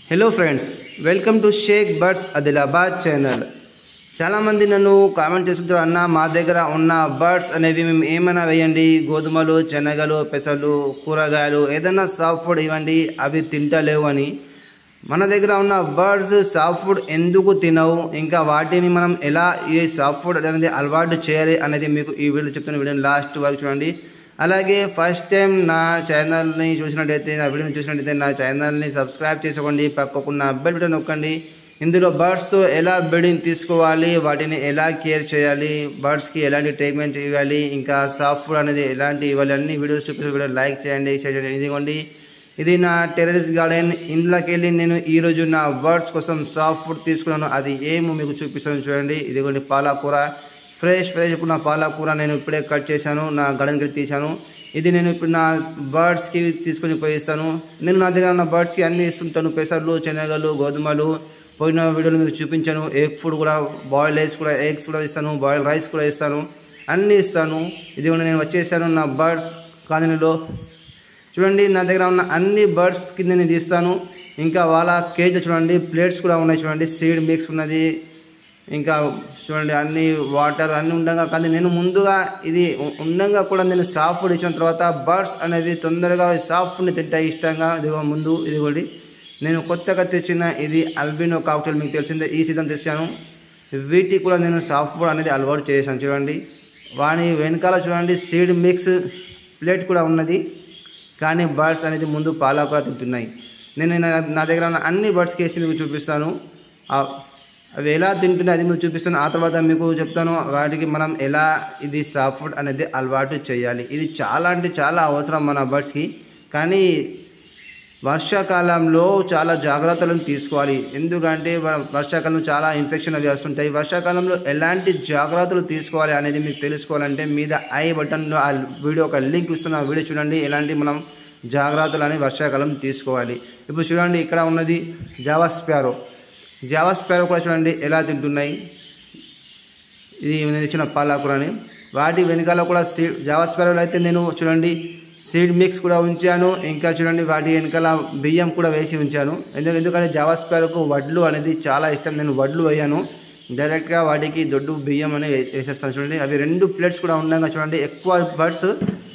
Hello friends, welcome to Shaik birds Adilabad channel. చాలామంది నన్ను comment చేస్తుంటారు, అన్న మా దగ్గర ఉన్న బర్డ్స్ అనేవి మేము ఏమైనా వేయండి, గోధుమలు, శనగలు, పెసలు, కూరగాయలు ఏదైనా సాఫ్ట్ ఫుడ్ ఇవ్వండి, అవి తింటలేవు అని. మన దగ్గర ఉన్న బర్డ్స్ సాఫ్ట్ ఫుడ్ ఎందుకు తినవు, ఇంకా వాటిని మనం ఎలా ఈ సాఫ్ట్ ఫుడ్ అనేది అలవాటు చేయాలి అనేది మీకు ఈ వీడియో చెప్తున్న వీడియోని లాస్ట్ వరకు చూడండి. అలాగే ఫస్ట్ టైం నా ఛానల్ని చూసినట్టయితే, నా వీడియోని చూసినట్టయితే నా ఛానల్ని సబ్స్క్రైబ్ చేసుకోండి, పక్కకున్న బెల్ బటన్ నొక్కండి. ఇందులో బర్డ్స్తో ఎలా బ్రీడింగ్ తీసుకోవాలి, వాటిని ఎలా కేర్ చేయాలి, బర్డ్స్కి ఎలాంటి ట్రీట్మెంట్ ఇవ్వాలి, ఇంకా సాఫ్ట్ ఫుడ్ అనేది ఎలాంటి ఇవ్వాలి అన్ని వీడియోస్ చూపిస్తే వీడియో లైక్ చేయండి, షేర్ చేయండి. ఇదిగోండి, ఇది నా టెర్రస్ గార్డెన్. ఇందులోకి వెళ్ళి నేను ఈరోజు నా బర్డ్స్ కోసం సాఫ్ట్ ఫుడ్ తీసుకున్నాను. అది ఏమో మీకు చూపిస్తాను చూడండి. ఇదిగోండి పాలకూర, ఫ్రెష్ ఇప్పుడు నా పాలకూర నేను ఇప్పుడే కట్ చేశాను, నా గార్డెన్కి తీసాను. ఇది నేను ఇప్పుడు నా బర్డ్స్కి తీసుకొని పోయిస్తాను. నేను నా దగ్గర ఉన్న బర్డ్స్కి అన్నీ ఇస్తుంటాను, పెసర్లు, శనగలు, గోధుమలు. పోయిన వీడియోలో మీకు చూపించాను. ఎగ్ ఫుడ్ కూడా, బాయిల్డ్ ఎగ్స్ కూడా, ఎగ్స్ కూడా ఇస్తాను, బాయిల్డ్ రైస్ కూడా ఇస్తాను, అన్నీ ఇస్తాను. ఇది కూడా నేను వచ్చేసాను నా బర్డ్స్ కాలనీలో. చూడండి, నా దగ్గర ఉన్న అన్ని బర్డ్స్ కింద నేను తీస్తాను. ఇంకా వాళ్ళ కేజ్ చూడండి, ప్లేట్స్ కూడా ఉన్నాయి చూడండి, సీడ్ మిక్స్ ఉన్నది. ఇంకా చూడండి, అన్ని వాటర్ అన్నీ ఉండగా, కానీ నేను ముందుగా ఇది ఉండగా కూడా నేను సాఫ్ట్ ఫుడ్ ఇచ్చిన తర్వాత బర్డ్స్ అనేవి తొందరగా సాఫ్ట్ ఫుడ్ని తింటాయి ఇష్టంగా. ఇదిగో ముందు ఇదిగోండి, నేను కొత్తగా తెచ్చిన ఇది అల్బినో కాక్టైల్, మీకు తెలిసిందే, ఈ సీజన్ తెచ్చాను. వీటికి కూడా నేను సాఫ్ట్ ఫుడ్ అనేది అలవాటు చేశాను. చూడండి, వాని వెనకాల చూడండి సీడ్ మిక్స్ ప్లేట్ కూడా ఉన్నది, కానీ బర్డ్స్ అనేది ముందు పాలకూర తింటున్నాయి. నేను నా దగ్గర ఉన్న అన్ని బర్డ్స్కి వేసి మీకు చూపిస్తాను, అవి ఎలా తింటున్నాయి అది మీకు చూపిస్తాను. ఆ తర్వాత మీకు చెప్తాను వాటికి మనం ఎలా ఇది సాఫ్ట్ ఫుడ్ అనేది అలవాటు చేయాలి. ఇది చాలా అంటే చాలా అవసరం మన బర్డ్స్కి. కానీ వర్షాకాలంలో చాలా జాగ్రత్తలను తీసుకోవాలి. ఎందుకంటే వర్షాకాలంలో చాలా ఇన్ఫెక్షన్ అవి వస్తుంటాయి. వర్షాకాలంలో ఎలాంటి జాగ్రత్తలు తీసుకోవాలి అనేది మీకు తెలుసుకోవాలంటే మీద ఐ బటన్లో ఆ వీడియో ఒక లింక్ ఇస్తున్న వీడియో చూడండి, ఎలాంటి మనం జాగ్రత్తలు అని వర్షాకాలం తీసుకోవాలి. ఇప్పుడు చూడండి, ఇక్కడ ఉన్నది జావా స్పారో. జావా స్పారో కూడా చూడండి ఎలా తింటున్నాయి. ఇది నేను ఇచ్చిన పాలకూరని. వాటి వెనకాల కూడా జావా స్పారోలో అయితే నేను చూడండి సీడ్ మిక్స్ కూడా ఉంచాను. ఇంకా చూడండి వాటి వెనకాల బియ్యం కూడా వేసి ఉంచాను. ఎందుకంటే జావా స్పారోకు వడ్లు అనేది చాలా ఇష్టం. నేను వడ్లు వేయాను, డైరెక్ట్గా వాటికి దొడ్డు బియ్యం అనేది వేసేస్తాను. చూడండి, అవి 2 ప్లేట్స్ కూడా ఉండగా చూడండి ఎక్కువ బర్డ్స్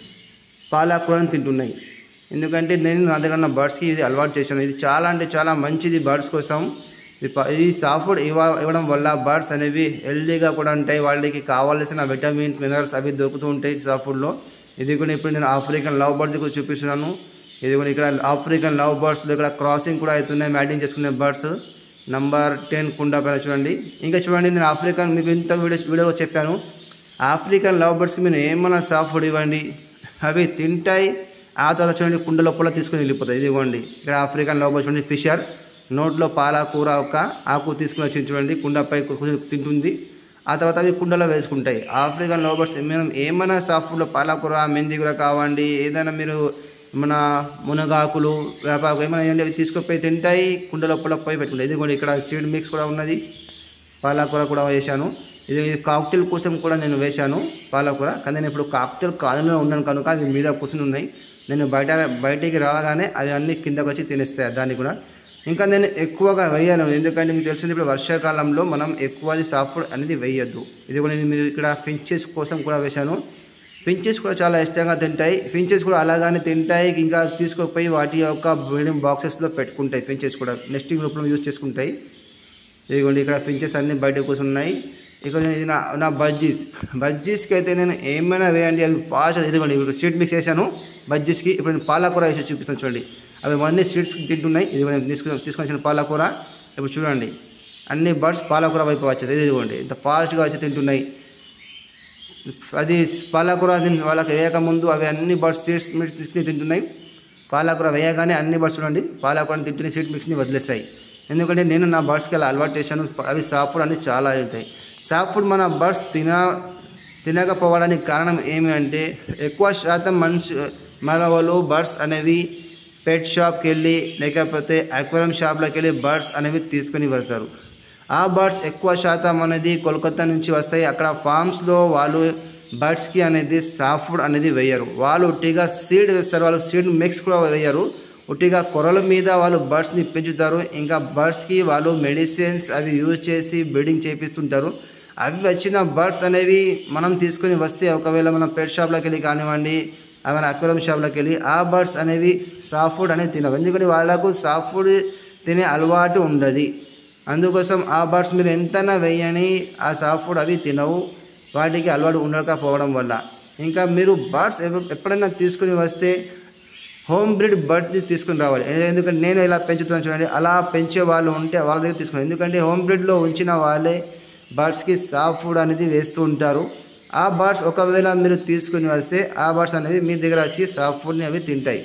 పాలకూరని తింటున్నాయి. ఎందుకంటే నేను నా దగ్గర ఉన్న బర్డ్స్కి ఇది అలవాటు చేశాను. ఇది చాలా అంటే చాలా మంచిది బర్డ్స్ కోసం. ఇది సాఫ్ట్ ఫుడ్ ఇవ్వడం వల్ల బర్డ్స్ అనేవి హెల్దీగా కూడా ఉంటాయి. వాళ్ళకి కావాల్సిన విటమిన్స్, మినరల్స్ అవి దొరుకుతూ ఉంటాయి సాఫ్ట్ ఫుడ్లో. ఇది కూడా ఇప్పుడు నేను ఆఫ్రికన్ లవ్ బర్డ్స్ కూడా చూపిస్తున్నాను. ఇది కూడా ఇక్కడ ఆఫ్రికన్ లవ్ బర్డ్స్ ఇక్కడ క్రాసింగ్ కూడా అవుతున్నాయి, మ్యాటింగ్ చేసుకునే బర్డ్స్. నంబర్ 10 కుండా పైన చూడండి. ఇంకా చూడండి, నేను ఆఫ్రికన్ మీకు ఇంత వీడియోలో చెప్పాను, ఆఫ్రికన్ లవ్ బర్డ్స్కి మీరు ఏమైనా సాఫ్ట్ ఫుడ్ ఇవ్వండి, అవి తింటాయి. ఆ తర్వాత చూడండి కుండ లోపల తీసుకుని వెళ్ళిపోతాయి. ఇదిగోండి, ఇక్కడ ఆఫ్రికన్ లవ్ బర్డ్స్ చూడండి, ఫిషర్ నోట్లో పాలకూర ఒక ఆకు తీసుకుని వచ్చి చూడండి కుండపై తింటుంది. ఆ తర్వాత అవి కుండలో వేసుకుంటాయి. ఆఫ్రికన్ లవ్ బర్డ్స్ మనం ఏమైనా సాఫ్ట్ ఫుడ్లో పాలకూర, మెంతి కూర కావండి, ఏదైనా మీరు మన మునగాకులు, వేపాకు ఏమైనా వేయండి, అవి తీసుకుపోయి తింటాయి, కుండ లోపల పోయి పెట్టుకుంటాయి. ఇది కూడా ఇక్కడ సీడ్ మిక్స్ కూడా ఉన్నది, పాలకూర కూడా వేశాను. ఇది కాక్టైల్ కోసం కూడా నేను వేశాను పాలకూర, కానీ నేను ఇప్పుడు కాక్టైల్ కాలంలో ఉన్నాను కనుక అవి మీద కూర్చుని ఉన్నాయి. నేను బయటికి రాగానే అవి అన్నీ కిందకు వచ్చి తినేస్తాయి దాన్ని కూడా. ఇంకా నేను ఎక్కువగా వేయను, ఎందుకంటే మీకు తెలిసింది ఇప్పుడు వర్షాకాలంలో మనం ఎక్కువది సాఫ్ట్ ఫుడ్ అనేది వేయద్దు. ఇది కూడా నేను మీరు ఇక్కడ ఫించెస్ కోసం కూడా వేశాను. ఫించెస్ కూడా చాలా ఇష్టంగా తింటాయి. ఫించెస్ కూడా అలాగానే తింటాయి, ఇంకా తీసుకుపోయి వాటి యొక్క బ్రీడింగ్ బాక్సెస్లో పెట్టుకుంటాయి. ఫించెస్ కూడా నెస్టింగ్ రూపంలో యూజ్ చేసుకుంటాయి. ఇదిగోండి, ఇక్కడ ఫించెస్ అన్నీ బయట కూర్చున్నాయి. ఇక ఇది నా బజ్జీస్కి అయితే నేను ఏమైనా వేయండి అవి ఫాస్ట్. ఇదిగోండి, ఇప్పుడు సీడ్ మిక్స్ వేసాను బజ్జీస్కి. ఇప్పుడు నేను పాలకూర వేసి చూపిస్తాను చూడండి, అవి అన్నీ సీడ్స్ తింటున్నాయి. ఇది తీసుకొని వచ్చిన పాలకూర. ఇప్పుడు చూడండి, అన్ని బర్డ్స్ పాలకూర వైపు వచ్చేసి ఇదిగోండి ఇంత ఫాస్ట్గా వచ్చి తింటున్నాయి. అది పాలకూర వాళ్ళకి వేయకముందు అవి అన్ని బర్డ్స్ సీడ్స్ మిక్స్ తీసుకుని తింటున్నాయి. పాలకూర వేయగానే అన్ని బర్డ్స్ చూడండి పాలకూరని తింటుని సీడ్ మిక్స్ని వదిలేస్తాయి. ఎందుకంటే నేను నా బర్డ్స్కి అలా అలవాటు చేశాను. అవి సాఫ్ట్ ఫుడ్ అనేది చాలా అవుతాయి. సాఫ్ట్ ఫుడ్ మన బర్డ్స్ తినకపోవడానికి కారణం ఏమి అంటే, ఎక్కువ శాతం మన వాళ్ళు బర్డ్స్ అనేవి పెట్ షాప్కి వెళ్ళి లేకపోతే అక్వేరియం షాప్లోకి వెళ్ళి బర్డ్స్ అనేవి తీసుకొని వస్తారు. ఆ బర్డ్స్ ఎక్కువ శాతం అనేది కోల్కతా నుంచి వస్తాయి. అక్కడ ఫామ్స్లో వాళ్ళు బర్డ్స్కి అనేది సాఫ్ట్ ఫుడ్ అనేది వేయరు, వాళ్ళు ఒట్టిగా సీడ్ వేస్తారు. వాళ్ళు సీడ్ మిక్స్ కూడా వేయరు, ఉట్టిగా కొరల మీద వాళ్ళు బర్డ్స్ని పెంచుతారు. ఇంకా బర్డ్స్కి వాళ్ళు మెడిసిన్స్ అవి యూజ్ చేసి బ్రీడింగ్ చేపిస్తుంటారు. అవి వచ్చిన బర్డ్స్ అనేవి మనం తీసుకొని వస్తే ఒకవేళ మనం పెట్ షాప్లోకి వెళ్ళి కానివ్వండి, మన అక్వేరియం షాప్లోకి వెళ్ళి ఆ బర్డ్స్ అనేవి సాఫ్ట్ ఫుడ్ అనేది తినవు. ఎందుకంటే వాళ్ళకు సాఫ్ట్ ఫుడ్ తినే అలవాటు ఉండదు. అందుకోసం ఆ బర్డ్స్ మీరు ఎంతైనా వేయని ఆ సాఫ్ట్ ఫుడ్ అవి తినవు, వాటికి అలవాటు ఉండకపోవడం వల్ల. ఇంకా మీరు బర్డ్స్ ఎప్పుడైనా తీసుకుని వస్తే హోమ్ బ్రీడ్ బర్డ్ని తీసుకుని రావాలి. ఎందుకంటే నేను ఇలా పెంచుతున్నాను చూడండి, అలా పెంచే వాళ్ళు ఉంటే వాళ్ళ దగ్గర తీసుకుని, ఎందుకంటే హోమ్ బ్రీడ్లో ఉంచిన వాళ్ళే బర్డ్స్కి సాఫ్ట్ ఫుడ్ అనేది వేస్తూ ఉంటారు. ఆ బర్డ్స్ ఒకవేళ మీరు తీసుకుని వస్తే ఆ బర్డ్స్ అనేది మీ దగ్గర వచ్చి సాఫ్ట్ ఫుడ్ని అవి తింటాయి.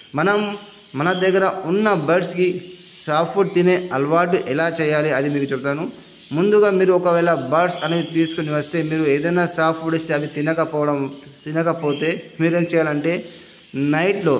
మన దగ్గర ఉన్న బర్డ్స్కి సాఫ్ట్ ఫుడ్ తినే అలవాటు ఎలా చేయాలి అది మీకు చెప్తాను. ముందుగా మీరు ఒకవేళ బర్డ్స్ అనేవి తీసుకుని వస్తే మీరు ఏదైనా సాఫ్ట్ ఫుడ్ ఇస్తే అవి తినకపోతే మీరేం చేయాలంటే నైట్లో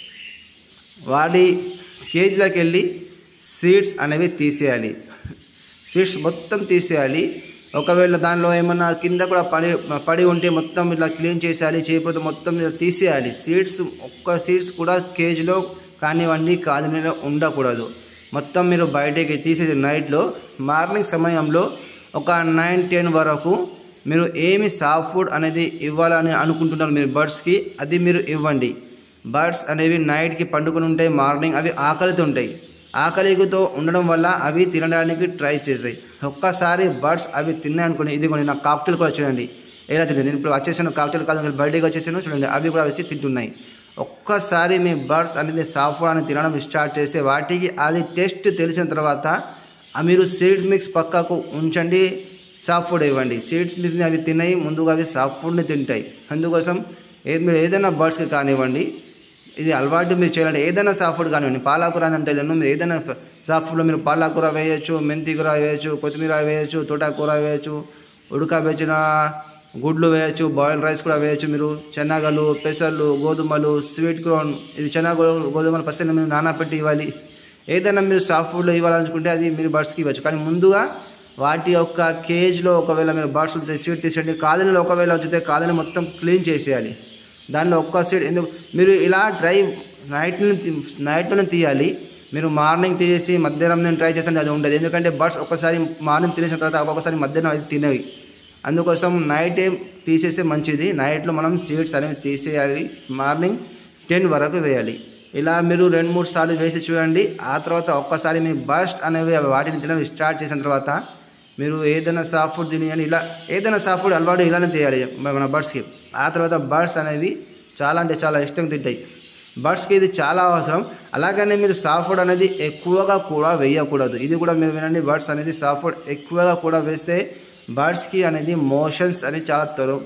వాడి కేజీలోకి వెళ్ళి సీడ్స్ అనేవి తీసేయాలి. సీడ్స్ మొత్తం తీసేయాలి. ఒకవేళ దానిలో ఏమన్నా కింద కూడా పడి ఉంటే మొత్తం ఇట్లా క్లీన్ చేసేయాలి. చేయకపోతే మొత్తం తీసేయాలి. సీడ్స్ కూడా కేజీలో కానివ్వండి కాజులో ఉండకూడదు. మొత్తం మీరు బయటికి తీసేసి నైట్లో మార్నింగ్ సమయంలో ఒక 9-10 వరకు మీరు ఏమి సాఫ్ట్ ఫుడ్ అనేది ఇవ్వాలని అనుకుంటున్నారు మీరు బర్డ్స్కి, అది మీరు ఇవ్వండి. బర్డ్స్ అనేవి నైట్కి పండుకొని ఉంటాయి, మార్నింగ్ అవి ఆకలితో ఉంటాయి. ఆకలితో ఉండడం వల్ల అవి తినడానికి ట్రై చేస్తాయి. ఒక్కసారి బర్డ్స్ అవి తిన్నాయి అనుకోండి, ఇదిగోండి నా కాక్టైల్ కూడా చూడండి ఎలా తింటుంది. నేను ఇప్పుడు వచ్చేసాను, కాక్టైల్ కాదు బర్త్డేకి వచ్చేసాను చూడండి, అవి కూడా వచ్చి తింటున్నాయి. ఒక్కసారి మీ బర్డ్స్ అనేది సాఫ్ట్ ఫుడ్ అనేది తినడం స్టార్ట్ చేస్తే వాటికి అది టేస్ట్ తెలిసిన తర్వాత మీరు సీడ్స్ మిక్స్ పక్కకు ఉంచండి, సాఫ్ట్ ఫుడ్ ఇవ్వండి. సీడ్స్ మిక్స్ని అవి తిన్నాయి, ముందుగా అవి సాఫ్ట్ ఫుడ్ని తింటాయి. అందుకోసం మీరు ఏదైనా బర్డ్స్కి కానివ్వండి ఇది అలవాటు మీరు చేయాలంటే ఏదైనా సాఫ్ట్ ఫుడ్ కానివ్వండి, పాలకూర అని అంటే మీరు ఏదైనా సాఫ్ట్ ఫుడ్లో మీరు పాలకూర వేయచ్చు, మెంతి కూర వేయచ్చు, కొత్తిమీర వేయచ్చు, తోటకూర వేయచ్చు, ఉడకబెట్టిన గుడ్లు వేయచ్చు, బాయిల్డ్ రైస్ కూడా వేయచ్చు. మీరు శనగలు, పెసర్లు, గోధుమలు, స్వీట్ కార్న్, ఇది గోధుమలు ఫస్ట్ మీరు నానబెట్టి ఇవ్వాలి. ఏదైనా మీరు సాఫ్ట్ ఫుడ్లో ఇవ్వాలనుకుంటే అది మీరు బర్డ్స్కి ఇవ్వచ్చు. కానీ ముందుగా వాటి యొక్క కేజ్లో ఒకవేళ మీరు బర్డ్స్ సీడ్ తీసేయండి. కాలనీలో ఒకవేళ వచ్చితే కాలనీ మొత్తం క్లీన్ చేసేయాలి. దానిలో ఒక్క సీడ్ ఎందుకు మీరు ఇలా నైట్లోనే తీయాలి. మీరు మార్నింగ్ తీసేసి మధ్యాహ్నం నేను ట్రై చేస్తాను అది ఉండదు. ఎందుకంటే బర్డ్స్ ఒక్కసారి మార్నింగ్ తినేసిన తర్వాత ఒక్కొక్కసారి మధ్యాహ్నం అది తినవి. అందుకోసం నైటే తీసేస్తే మంచిది. నైట్లో మనం సీడ్స్ అనేవి తీసేయాలి, మార్నింగ్ 10 వరకు వేయాలి. ఇలా మీరు 2-3 సార్లు వేసి చూడండి. ఆ తర్వాత ఒక్కసారి మీ బర్డ్స్ అనేవి వాటిని తినడం స్టార్ట్ చేసిన తర్వాత మీరు ఏదైనా సాఫ్ట్ ఫుడ్ తినేయాలి. ఇలా ఏదైనా సాఫ్ట్ ఫుడ్ అలవాటు ఇలానే చేయాలి మన బర్డ్స్కి. ఆ తర్వాత బర్డ్స్ అనేవి చాలా అంటే చాలా ఇష్టంగా తింటాయి. బర్డ్స్కి ఇది చాలా అవసరం. అలాగనే మీరు సాఫ్ట్ ఫుడ్ అనేది ఎక్కువగా కూడా వేయకూడదు. ఇది కూడా మీరు వినండి, బర్డ్స్ అనేది సాఫ్ట్ ఫుడ్ ఎక్కువగా కూడా వేస్తే బర్డ్స్కి అనేది మోషన్స్ అనేవి చాలా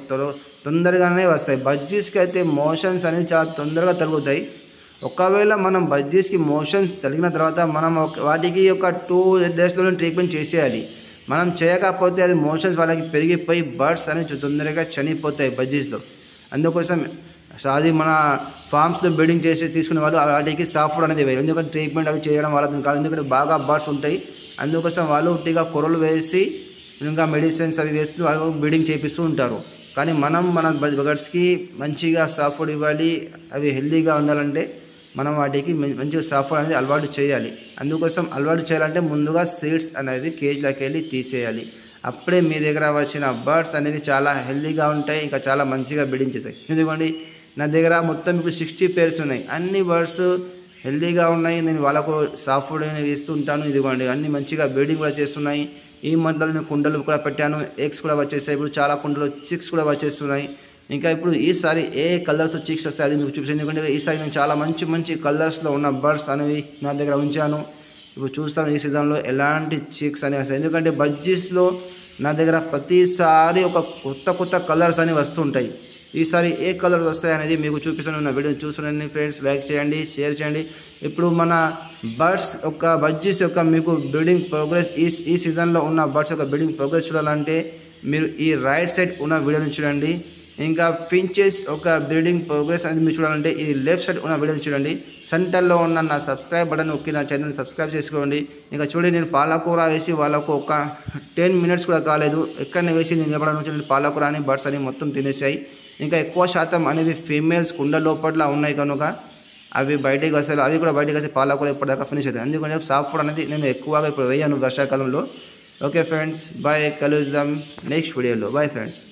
తొందరగానే వస్తాయి. బజ్జీస్కి అయితే మోషన్స్ అనేవి చాలా తొందరగా తగ్గుతాయి. ఒకవేళ మనం బజ్జీస్కి మోషన్స్ తగిన తర్వాత మనం వాటికి ఒక 2 daysలోనే ట్రీట్మెంట్ చేసేయాలి. మనం చేయకపోతే అది మోషన్స్ వాళ్ళకి పెరిగిపోయి బర్డ్స్ అనేవి తొందరగా చనిపోతాయి బజ్జీస్లో. అందుకోసం అది మన ఫార్మ్స్లో బ్రీడింగ్ చేసి తీసుకునే వాళ్ళు వాటికి సాఫ్ట్ ఫుడ్ అనేది వేయాలి. ఎందుకంటే ట్రీట్మెంట్ అవి చేయడం వాళ్ళతో కాదు, ఎందుకంటే బాగా బర్డ్స్ ఉంటాయి. అందుకోసం వాళ్ళు ఉట్టిగా కొరలు వేసి ఇంకా మెడిసిన్స్ అవి వేస్తూ వాళ్ళు బ్రీడింగ్ చేపిస్తూ ఉంటారు. కానీ మన బర్డ్స్కి మంచిగా సాఫ్ట్ ఫుడ్ ఇవ్వాలి. అవి హెల్తీగా ఉండాలంటే మనం వాటికి మంచిగా సాఫ్ట్ ఫుడ్ అనేది అలవాటు చేయాలి. అందుకోసం అలవాటు చేయాలంటే ముందుగా సీడ్స్ అనేవి కేజీలోకి వెళ్ళి తీసేయాలి. అప్పుడే మీ దగ్గర వచ్చిన బర్డ్స్ అనేవి చాలా హెల్తీగా ఉంటాయి, ఇంకా చాలా మంచిగా బ్రీడింగ్ చేస్తాయి. ఎందుకండి నా దగ్గర మొత్తం ఇప్పుడు 60 pairs ఉన్నాయి. అన్ని బర్డ్స్ హెల్తీగా ఉన్నాయి. నేను వాళ్ళకు సాఫ్ట్ ఫుడ్ ఇస్తూ ఉంటాను. ఇదిగోండి అన్ని మంచిగా బ్రీడింగ్ కూడా చేస్తున్నాయి. ఈ మధ్యలో నేను కుండలు కూడా పెట్టాను, ఎగ్స్ కూడా వచ్చేసాయి. ఇప్పుడు చాలా కుండలు చిక్స్ కూడా వచ్చేస్తున్నాయి. ఇంకా ఇప్పుడు ఈసారి ఏ కలర్స్ చిక్స్ వస్తాయి అది మీకు చూపిస్తాను. ఎందుకంటే ఈసారి నేను చాలా మంచి కలర్స్లో ఉన్న బర్డ్స్ అనేవి నా దగ్గర ఉంచాను. ఇప్పుడు చూస్తాను ఈ సీజన్లో ఎలాంటి చిక్స్ అనేవి వస్తాయి. ఎందుకంటే బజ్జీస్లో నా దగ్గర ప్రతిసారి ఒక కొత్త కలర్స్ అనేవి వస్తుంటాయి. ఈసారి ఏ కలర్స్ వస్తాయి అనేది మీకు చూపిస్తాను. నా వీడియో చూస్తున్నాను ఫ్రెండ్స్, లైక్ చేయండి, షేర్ చేయండి. ఇప్పుడు మన బర్డ్స్ యొక్క బజ్జీస్ యొక్క మీకు బ్రీడింగ్ ప్రోగ్రెస్ ఈ సీజన్లో ఉన్న బర్డ్స్ యొక్క బ్రీడింగ్ ప్రోగ్రెస్ చూడాలంటే మీరు ఈ రైట్ సైడ్ ఉన్న వీడియోని చూడండి. ఇంకా ఫించెస్ ఒక బ్రీడింగ్ ప్రోగ్రెస్ అనేది మీరు చూడాలంటే ఈ లెఫ్ట్ సైడ్ ఉన్న వీడియోని చూడండి. సెంటర్లో ఉన్న నా సబ్స్క్రైబ్ బటన్ నొక్కి నా ఛానల్ని సబ్స్క్రైబ్ చేసుకోండి. ఇంకా చూడండి నేను పాలకూర వేసి వాళ్ళకు ఒక 10 minutes కూడా కాలేదు, ఎక్కడనే వేసి నేను చెప్పడం చూడండి పాలకూర అని బర్డ్స్ అని మొత్తం తినేసాయి. ఇంకా ఎక్కువ శాతం అనేవి ఫీమేల్స్ కుండ లోపల ఉన్నాయి కనుక అవి బయటికి వస్తాయి, అవి కూడా బయటికి వచ్చి పాలకూర ఇప్పటిదాకా ఫినిష్ అవుతాయి. ఎందుకంటే సాఫ్ట్ ఫుడ్ అనేది నేను ఎక్కువగా ఇప్పుడు వేయను వర్షాకాలంలో. ఓకే ఫ్రెండ్స్, బాయ్, కలుద్దాం నెక్స్ట్ వీడియోలో. Bye friends.